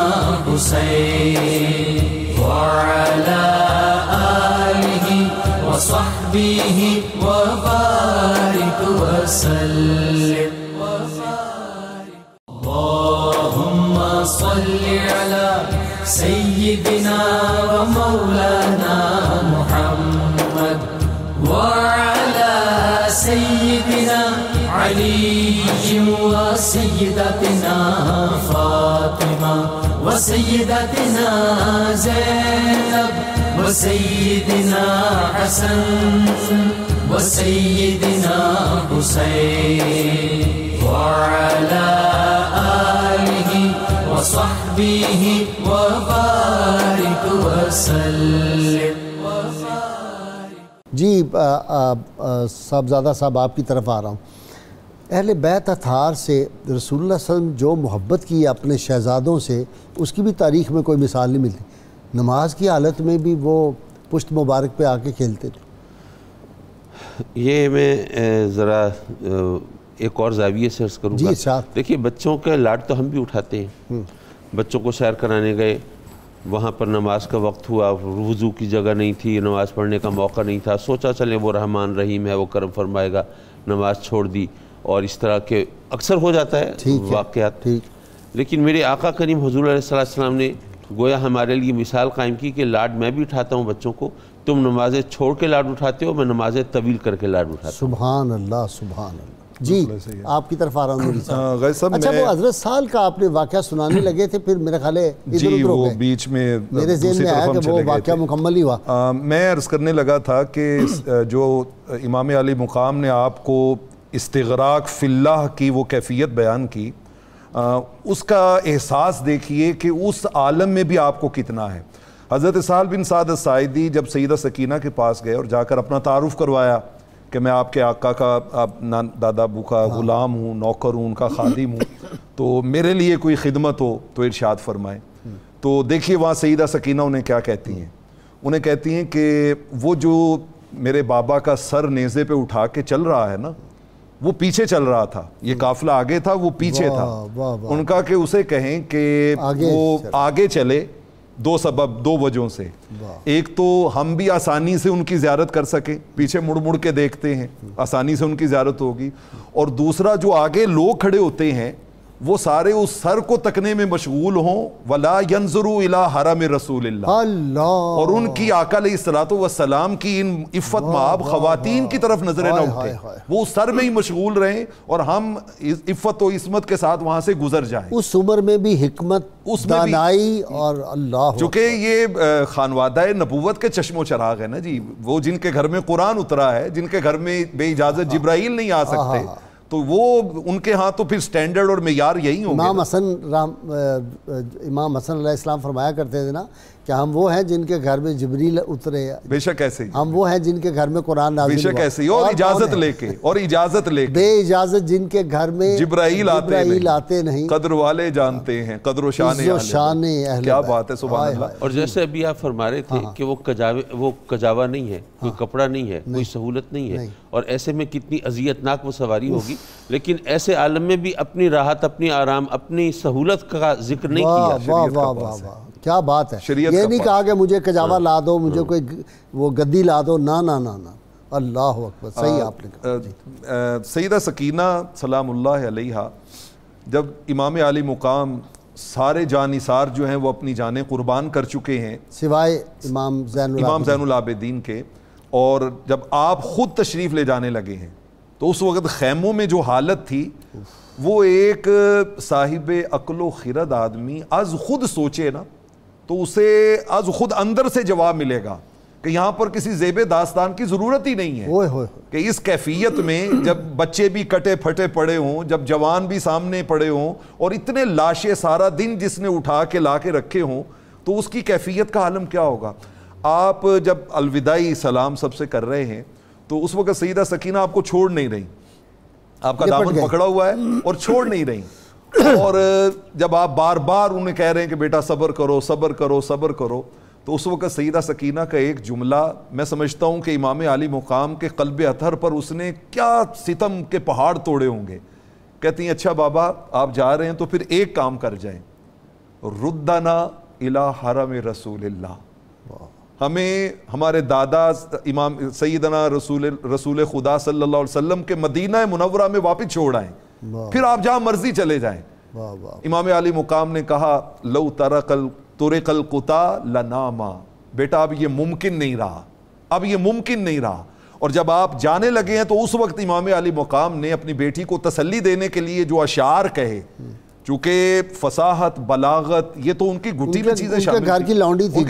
حسین وعلى آله وصحبه وبارك وسلم. اللهم صل على سيدنا ومولانا محمد وعلى سيدنا علي وسيدتنا فاطمة وسيدتنا زينب وسيدنا حسن وسيدنا حسين وعلى آله وصحبه وبارك وسلم. جی صاحبزادہ صاحب آپ کی طرف آ رہا ہوں. اہل بیت اطہار سے رسول اللہ صلی اللہ علیہ وسلم جو محبت کی اپنے شہزادوں سے، اس کی بھی تاریخ میں کوئی مثال نہیں ملتی. نماز کی حالت میں بھی وہ پشت مبارک پہ آ کے کھیلتے تھے. یہ میں ذرا ایک اور زاویے سے عرض کروں گا. جی دیکھیے بچوں کا لاڈ تو ہم بھی اٹھاتے ہیں. بچوں کو سیر کرانے گئے، وہاں پر نماز کا وقت ہوا، وضو کی جگہ نہیں تھی، نماز پڑھنے کا موقع نہیں تھا، سوچا چلیں وہ رحمان رحیم ہے، وہ کرم فرمائے گا، نماز چھوڑ دی. اور اس طرح کے اکثر ہو جاتا ہے واقعات. لیکن میرے آقا کریم حضور علیہ السلام نے گویا ہمارے لیے مثال قائم کی کہ لاڈ میں بھی اٹھاتا ہوں بچوں کو. تم نمازیں چھوڑ کے لاڈ اٹھاتے ہو، میں نمازیں طویل کر کے لاڈ اٹھاتا ہوں. سبحان اللہ سبحان اللہ. جی آپ کی طرف آ رہا ہوں نوری صاحب. غیر صاحب اچھا وہ حضرت سال کا آپ نے واقعہ سنانے لگے تھے، پھر میرے خیال ہے ادھر ادھر ہو گئے. بیچ میں میرے ذہن میں آیا کہ وہ واقعہ مکمل ہی ہوا. میں عرض کرنے لگا تھا کہ جو امام علی مقام نے آپ کو استغراق فی اللہ کی وہ کیفیت بیان کی، اس کا احساس دیکھیے کہ اس عالم میں بھی آپ کو کتنا ہے۔ حضرت سہل بن سعد الساعدی جب سیدہ سکینہ کے پاس گئے اور جا کر اپنا تعارف کروایا کہ میں آپ کے آقا کا آپ دادا ابو کا غلام ہوں، نوکر ہوں، ان کا خادم ہوں، تو میرے لیے کوئی خدمت ہو تو ارشاد فرمائیں۔ تو دیکھیے وہاں سیدہ سکینہ انہیں کیا کہتی ہیں، انہیں کہتی ہیں کہ وہ جو میرے بابا کا سر نیزے پہ اٹھا کے چل رہا ہے نا، وہ پیچھے چل رہا تھا، یہ قافلہ آگے تھا، وہ پیچھے تھا۔ ان کا کہ اسے کہیں کہ وہ آگے چلے، دو سبب، دو وجہوں سے، ایک تو ہم بھی آسانی سے ان کی زیارت کر سکیں، پیچھے مڑ مڑ کے دیکھتے ہیں، آسانی سے ان کی زیارت ہوگی، اور دوسرا جو آگے لوگ کھڑے ہوتے ہیں وہ سارے اس سر کو تکنے میں مشغول ہوں، وَلَا يَنظُرُوا إِلَىٰ حَرَمِ رسول اللہ، اور ان کی آقا علیہ الصلوۃ والسلام کی ان عفت مآب خواتین کی طرف نظریں نہ اٹھیں، وہ اس سر میں ہی مشغول رہیں اور ہم عفت و عصمت کے ساتھ وہاں سے گزر جائیں۔ اس عمر میں بھی حکمت، دانائی اور اللہ، چونکہ یہ خانوادہ نبوت کے چشم و چراغ ہے نا جی، وہ جن کے گھر میں قرآن اترا ہے، جن کے گھر میں بے اجازت جبرائیل نہیں آ سکتے، تو وہ ان کے ہاں تو پھر سٹینڈرڈ اور معیار یہی ہوں گے۔ امام حسن رام امام حسن علیہ السلام فرمایا کرتے تھے نا کہ ہم وہ ہیں جن کے گھر میں جبریل اترے، بے شک ایسے ہی، ہم وہ ہیں جن کے گھر میں قرآن نازل بے شک ایسے ہی، اور اجازت لے کے، اور اجازت لے کے، بے اجازت جن کے گھر میں جبرائیل آتے نہیں، قدر والے جانتے ہیں، قدر و شان اہل، کیا بات ہے، سبحان اللہ۔ اور جیسے ابھی آپ فرما رہے تھے کہ وہ کجاوے وہ کجاوا نہیں ہے، کوئی کپڑا نہیں ہے، کوئی سہولت نہیں ہے، اور ایسے میں کتنی اذیت ناک وہ سواری ہوگی، لیکن ایسے عالم میں بھی اپنی راحت، اپنی آرام، اپنی سہولت کا ذکر نہیں کیا۔ واہ واہ واہ واہ، کیا بات ہے! یہ نہیں کہا کہ مجھے کجاوا لا دو، مجھے کوئی وہ گدی لا دو، نہ نہ نہ نہ، اللہ اکبر، صحیح آپ نے کہا۔ سیدہ سکینہ سلام اللہ علیہا جب امام عالی مقام سارے جان نثار جو ہیں وہ اپنی جانیں قربان کر چکے ہیں سوائے امام زین امام زین العابدین کے، اور جب آپ خود تشریف لے جانے لگے ہیں تو اس وقت خیموں میں جو حالت تھی وہ ایک صاحب عقل و خرد آدمی از خود سوچے نا تو اسے از خود اندر سے جواب ملے گا کہ یہاں پر کسی زیب داستان کی ضرورت ہی نہیں ہے، کہ اس کیفیت میں جب بچے بھی کٹے پھٹے پڑے ہوں، جب جوان بھی سامنے پڑے ہوں، اور اتنے لاشیں سارا دن جس نے اٹھا کے لا کے رکھے ہوں، تو اس کی کیفیت کا عالم کیا ہوگا۔ آپ جب الوداعی سلام سب سے کر رہے ہیں تو اس وقت سیدہ سکینہ آپ کو چھوڑ نہیں رہی، آپ کا دامن پکڑا ہوا ہے اور چھوڑ نہیں رہی، اور جب آپ بار بار انہیں کہہ رہے ہیں کہ بیٹا صبر کرو صبر کرو صبر کرو، تو اس وقت سیدہ سکینہ کا ایک جملہ میں سمجھتا ہوں کہ امام عالی مقام کے قلب اطہر پر اس نے کیا ستم کے پہاڑ توڑے ہوں گے۔ کہتی ہیں اچھا بابا آپ جا رہے ہیں تو پھر ایک کام کر جائیں، ردنا الی حرم رسول اللہ، ہمیں ہمارے دادا امام سیدنا رسول رسول خدا صلی اللہ علیہ وسلم کے مدینہ منورہ میں واپس چھوڑ آئیں، پھر آپ جہاں مرضی چلے جائیں۔ امام عالی مقام نے کہا لو ترک ترک القطا لناما، بیٹا اب یہ ممکن نہیں رہا، اب یہ ممکن نہیں رہا۔ اور جب آپ جانے لگے ہیں تو اس وقت امام علی مقام نے اپنی بیٹی کو تسلی دینے کے لیے جو اشعار کہے، چونکہ فصاحت بلاغت یہ تو ان کی گھٹی میں چیزیں شامل گھر کی لونڈی تھی،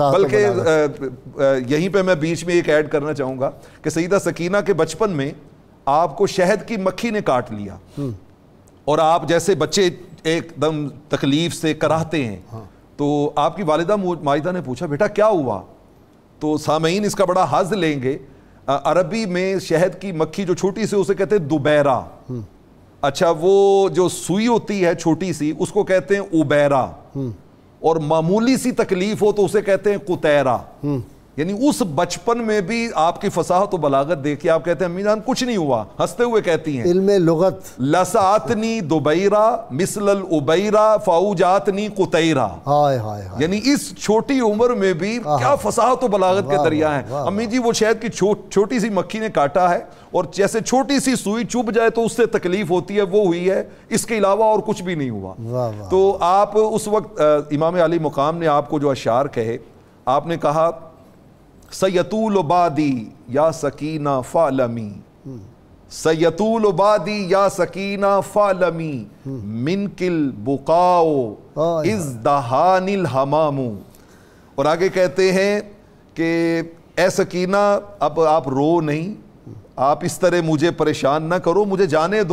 بلکہ یہیں پہ میں بیچ میں ایک ایڈ کرنا چاہوں گا کہ سیدہ سکینہ کے بچپن میں آپ کو شہد کی مکھی نے کاٹ لیا، اور آپ جیسے بچے ایک دم تکلیف سے کراہتے ہیں، تو آپ کی والدہ ماجدہ نے پوچھا بیٹا کیا ہوا، تو سامعین اس کا بڑا حظ لیں گے، عربی میں شہد کی مکھی جو چھوٹی سی اسے کہتے ہیں دوبیرہ، اچھا وہ جو سوئی ہوتی ہے چھوٹی سی اس کو کہتے ہیں اوبیرہ، اور معمولی سی تکلیف ہو تو اسے کہتے ہیں قطیرہ۔ یعنی اس بچپن میں بھی آپ کی فصاحت و بلاغت دیکھیے، آپ کہتے ہیں امی جان کچھ نہیں ہوا، ہنستے ہوئے کہتی ہیں علم لغت لسعتنی دوبیرہ مثل الابیرہ فاوجاتنی قطیرہ، یعنی اس چھوٹی عمر میں بھی کیا فصاحت و بلاغت کے دریا ہیں۔ امی جی وہ شہد کی چھوٹی سی مکھی نے کاٹا ہے، اور جیسے چھوٹی سی سوئی چبھ جائے تو اس سے تکلیف ہوتی ہے وہ ہوئی ہے، اس کے علاوہ اور کچھ بھی نہیں ہوا۔ تو آپ اس وقت امام علی مقام نے آپ کو جو اشعار کہے، آپ نے کہا سیطول بادی یا سکینہ فعلمی، سیطول بادی یا سکینہ فعلمی منکل بقاؤ از دہان الحمام۔ اور آگے کہتے ہیں کہ اے سکینہ اب آپ رو نہیں، آپ اس طرح مجھے پریشان نہ کرو، مجھے جانے دو،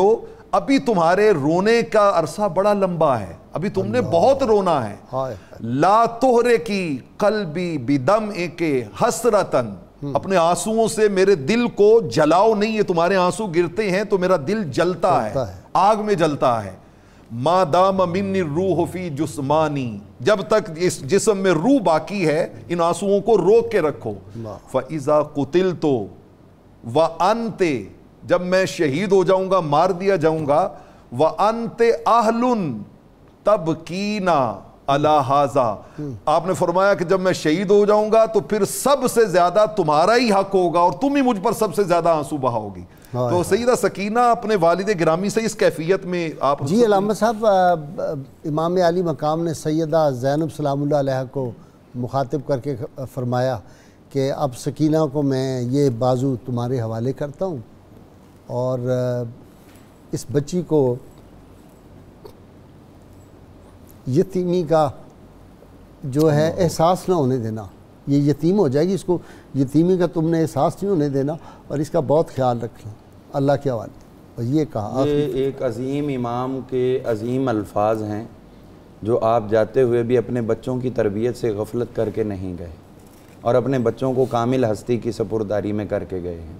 ابھی تمہارے رونے کا عرصہ بڑا لمبا ہے, ابھی تم نے بہت رونا ہے. لا تحرکی قلبی بدمع کے حسرتن, اپنے آنسوؤں سے میرے دل کو جلاؤ نہیں, یہ تمہارے آنسو گرتے ہیں تو میرا دل جلتا ہے, آگ میں جلتا ہے. ما دام منی الروح فی جسمانی, جب تک اس جسم میں روح باقی ہے ان آنسوؤں کو روک کے رکھو. فَإِذَا قُتِلْتُ وَأَنْتِ, جب میں شہید ہو جاؤں گا, مار دیا جاؤں گا, وَأَنْتِ أَهْلٌ تَبْكِينَ عَلَى هَذَا, آپ نے فرمایا کہ جب میں شہید ہو جاؤں گا تو پھر سب سے زیادہ تمہارا ہی حق ہوگا اور تم ہی مجھ پر سب سے زیادہ آنسو بہاؤ گی. تو سیدہ سکینہ اپنے والد گرامی سے اس کیفیت میں آپ جی علامہ صاحب, امام علی مقام نے سیدہ زینب سلام اللہ علیہ کو مخاطب کر کے فرمایا کہ اب سکینہ کو میں یہ بازو تمہارے حوالے کرتا ہوں اور اس بچی کو یتیمی کا جو ہے احساس نہ ہونے دینا, یہ یتیم ہو جائے گی, اس کو یتیمی کا تم نے احساس نہیں ہونے دینا اور اس کا بہت خیال رکھنا اللہ کے حوالے. اور یہ کہا یہ ایک عظیم امام کے عظیم الفاظ ہیں جو آپ جاتے ہوئے بھی اپنے بچوں کی تربیت سے غفلت کر کے نہیں گئے اور اپنے بچوں کو کامل ہستی کی سپرداری میں کر کے گئے ہیں.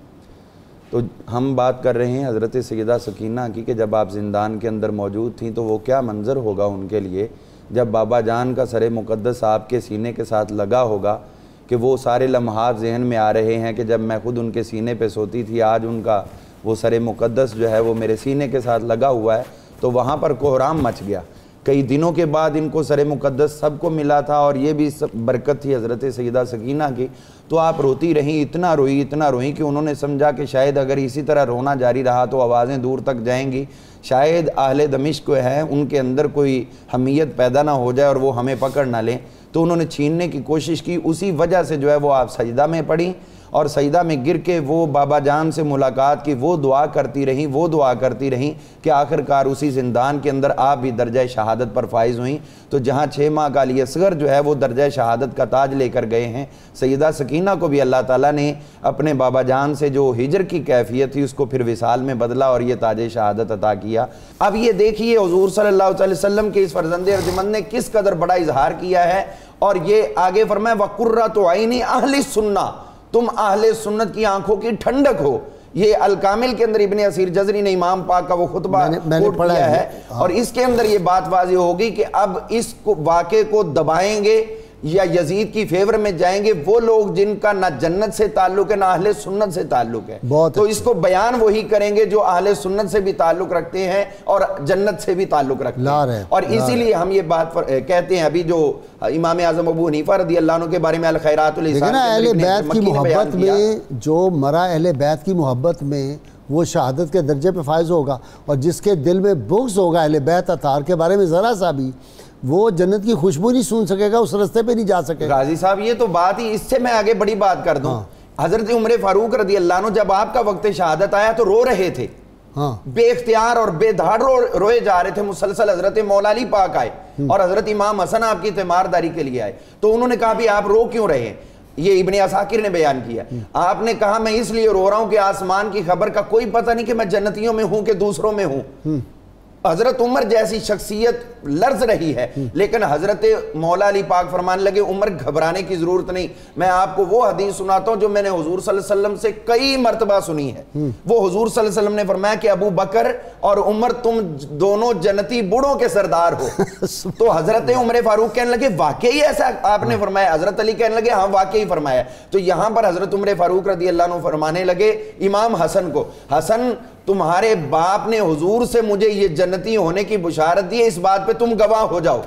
تو ہم بات کر رہے ہیں حضرت سیدہ سکینہ کی کہ جب آپ زندان کے اندر موجود تھیں تو وہ کیا منظر ہوگا ان کے لیے جب بابا جان کا سر مقدس آپ کے سینے کے ساتھ لگا ہوگا, کہ وہ سارے لمحات ذہن میں آ رہے ہیں کہ جب میں خود ان کے سینے پہ سوتی تھی, آج ان کا وہ سر مقدس جو ہے وہ میرے سینے کے ساتھ لگا ہوا ہے. تو وہاں پر کوہرام مچ گیا. کئی دنوں کے بعد ان کو سر مقدس سب کو ملا تھا اور یہ بھی برکت تھی حضرت سیدہ سکینہ کی. تو آپ روتی رہیں, اتنا روئی اتنا روئی کہ انہوں نے سمجھا کہ شاید اگر اسی طرح رونا جاری رہا تو آوازیں دور تک جائیں گی, شاید اہل دمشق کو ہے ان کے اندر کوئی حمیت پیدا نہ ہو جائے اور وہ ہمیں پکڑ نہ لیں. تو انہوں نے چھیننے کی کوشش کی, اسی وجہ سے جو ہے وہ آپ سجدہ میں پڑیں اور سجدہ میں گر کے وہ بابا جان سے ملاقات کی, وہ دعا کرتی رہیں وہ دعا کرتی رہیں کہ آخر کار اسی زندان کے اندر آپ بھی درجہ شہادت پر فائز ہوئیں. تو جہاں چھ ماہ کا علی اصغر جو ہے وہ درجہ شہادت کا تاج لے کر گئے ہیں, سیدہ سکینہ کو بھی اللہ تعالیٰ نے اپنے بابا جان سے جو ہجر کی کیفیت تھی اس کو پھر وصال میں بدلا اور یہ تاج شہادت عطا کیا. اب یہ دیکھیے حضور صلی اللہ علیہ وسلم کے اس فرزند ارجمند نے کس قدر بڑا اظہار کیا ہے, اور یہ آگے فرمائے وَقُرَّةُ عَيْنِ أَهْلِ السُّنَّةِ, تم اہل سنت کی آنکھوں کی ٹھنڈک ہو. یہ الکامل کے اندر ابن اسیر جزری نے امام پاک کا وہ خطبہ کوٹ کیا ہے اور اس کے اندر یہ بات واضح ہوگی کہ اب اس واقعے کو دبائیں گے یا یزید کی فیور میں جائیں گے وہ لوگ جن کا نہ جنت سے تعلق ہے نہ اہل سنت سے تعلق ہے. تو اس کو بیان وہی کریں گے جو اہل سنت سے بھی تعلق رکھتے ہیں اور جنت سے بھی تعلق رکھتے ہیں. اور اسی لیے ہم یہ بات کہتے ہیں ابھی جو امام اعظم ابو حنیفہ رضی اللہ عنہ کے بارے میں الخیرات الاسان اہل بیت کی محبت میں جو مرا اہل بیت کی محبت میں وہ شہادت کے درجے پہ فائز ہوگا, اور جس کے دل میں بغض ہوگا اہل بیت اطہار کے بارے میں ذرا سا بھی, وہ جنت کی خوشبو نہیں سن سکے گا, اس رستے پہ نہیں جا سکے گا. غازی صاحب یہ تو بات ہی, اس سے میں آگے بڑی بات کر دوں. حضرت عمر فاروق رضی اللہ عنہ جب آپ کا وقت شہادت آیا تو رو رہے تھے, بے اختیار اور بے دھاڑ روئے جا رہے تھے. مسلسل حضرت مولا علی پاک آئے اور حضرت امام حسن آپ کی تیمارداری کے لیے آئے. تو انہوں نے کہا بھی آپ رو کیوں رہے ہیں؟ یہ ابن عساکر نے بیان کیا. آپ نے کہا میں اس لیے رو رہا ہوں کہ آسمان کی خبر کا کوئی پتہ نہیں کہ میں جنتیوں میں ہوں کہ دوسروں میں ہوں. حضرت عمر جیسی شخصیت لرز رہی ہے, لیکن حضرت مولا علی پاک فرمانے لگے عمر گھبرانے کی ضرورت نہیں, میں آپ کو وہ حدیث سناتا ہوں جو میں نے حضور صلی اللہ علیہ وسلم سے کئی مرتبہ سنی ہے. وہ حضور صلی اللہ علیہ وسلم نے فرمایا کہ ابو بکر اور عمر تم دونوں جنتی بوڑھوں کے سردار ہو. تو حضرت عمر فاروق کہنے لگے واقعی ایسا آپ نے فرمایا؟ حضرت علی کہنے لگے ہاں واقعی فرمایا. تو یہاں پر حضرت عمر فاروق رضی اللہ عنہ فرمانے لگے امام حسن کو, حسن تمہارے باپ نے حضور سے مجھے یہ جنتی ہونے کی بشارت دی ہے, اس بات پہ تم گواہ ہو جاؤ.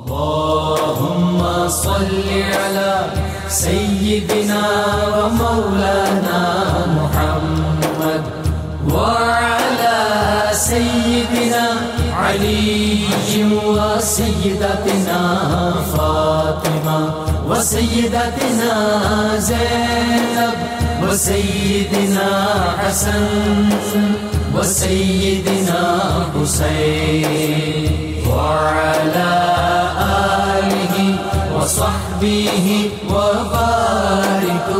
اللہم صلی علی سیدنا و مولانا محمد وعلی سیدنا علی و سیدتنا فاطمہ و سیدتنا زینب و سیدنا حسن و سیدنا حسین وعلی آلہ و صحبہ و بارک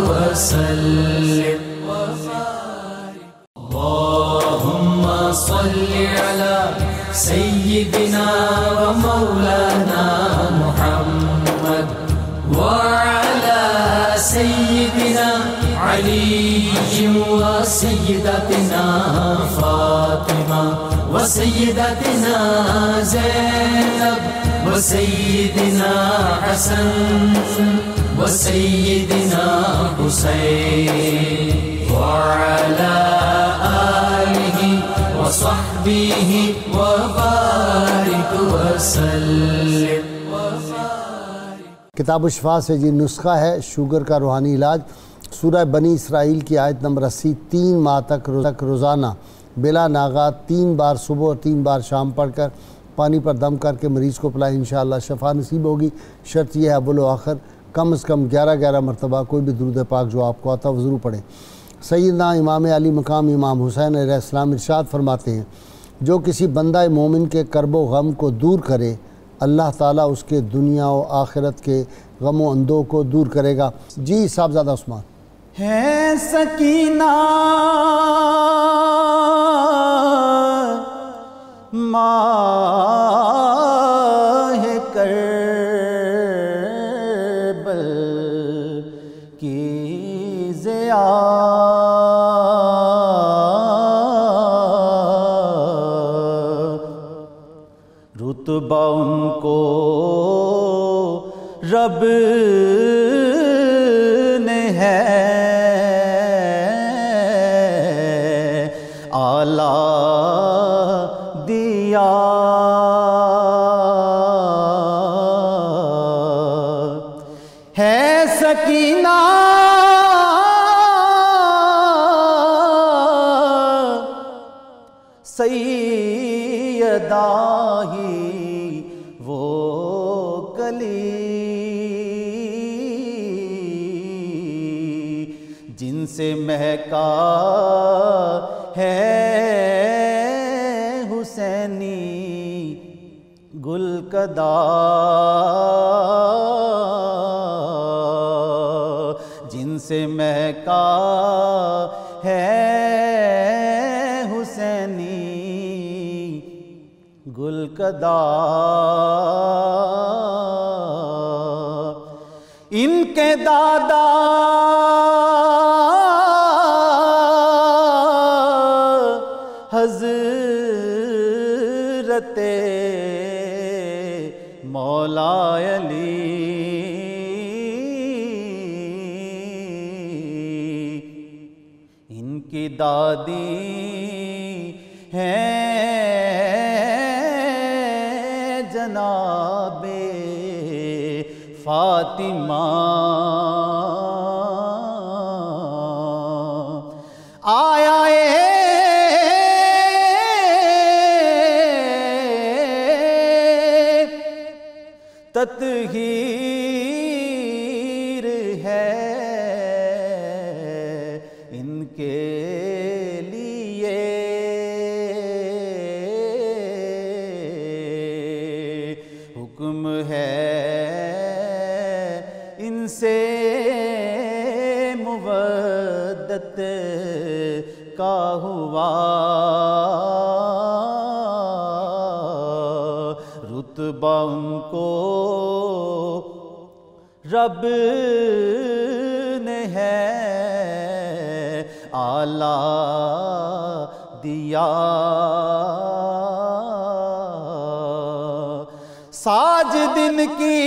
وسلم. اللہم صلی علی سيدنا ومولانا محمد وعلى سيدنا علي وسيدتنا فاطمة وسيدتنا زينب وسيدنا حسن وسيدنا حسين وعلى آله وصحبه وبارك وسلم. کتاب الشفا سے جی نسخہ ہے شوگر کا روحانی علاج. سورہ بنی اسرائیل کی آیت نمبر اسی تین ماہ تک روزانہ بلا ناغہ تین بار صبح اور تین بار شام پڑھ کر پانی پر دم کر کے مریض کو پلائیں، انشاءاللہ شفا نصیب ہوگی. شرط یہ ہے اول و آخر کم از کم گیارہ گیارہ مرتبہ کوئی بھی درود پاک جو آپ کو آتا وہ ضرور پڑھیں. سیدنا امام علی مقام امام حسین علیہ السلام ارشاد فرماتے ہیں جو کسی بندہ مومن کے کرب و غم کو دور کرے اللہ تعالیٰ اس کے دنیا و آخرت کے غم و اندوہ کو دور کرے گا. جی صاحبزادہ عثمان. ہے سکینہ ماہ کربل کی ضیاء رتبہ ان کو رب نے ہے اعلیٰ دیا. ہے سکینہ سیدہ ہی وہ کلی جن سے مہکا ہے حسینی گل کدا، جن سے مہکا ہے حسینی گل کدا. ان کے دادا حضرت مولا علی ان کی دادی ہیں جناب فاطمہ. آیا تطہیر ہے ان کے لیے، حکم ہے ان سے مودت کا ہوا، رتبہ ان کو رب نے ہے اعلیٰ دیا. ساجدن کی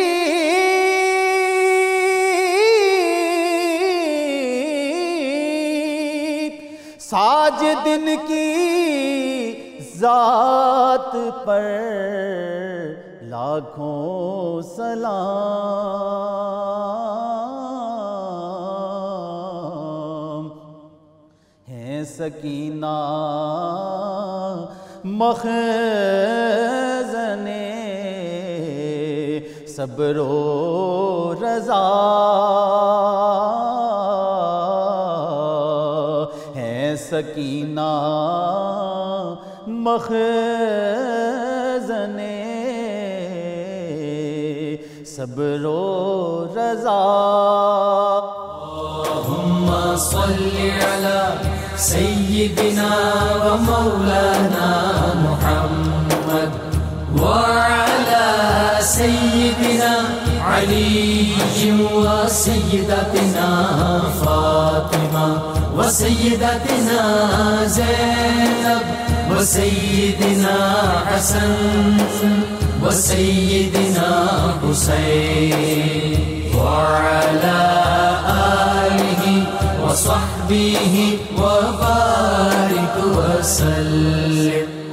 ساجدن کی ذات پر لاکھوں سلام. ہے سکینہ مخزن صبر و رضا، ہے سکینہ مخزن صبر و رضا. اللهم صل على سيدنا ومولانا محمد سيدنا علي وسيدتنا فاطمة وسيدتنا زينب وسيدنا حسن وسيدنا حسين وعلى آله وصحبه وبارك وسلم.